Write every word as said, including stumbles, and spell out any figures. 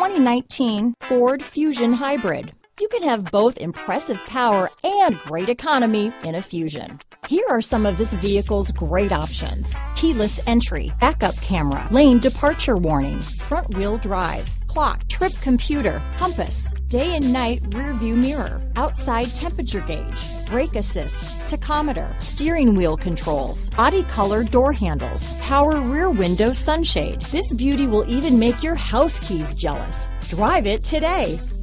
twenty nineteen Ford Fusion Hybrid. You can have both impressive power and great economy in a Fusion. Here are some of this vehicle's great options: keyless entry, backup camera, lane departure warning, front wheel drive, clock, trip computer, compass, day and night rear view mirror, outside temperature gauge, brake assist, tachometer, steering wheel controls, body color door handles, power rear window sunshade. This beauty will even make your house keys jealous. Drive it today.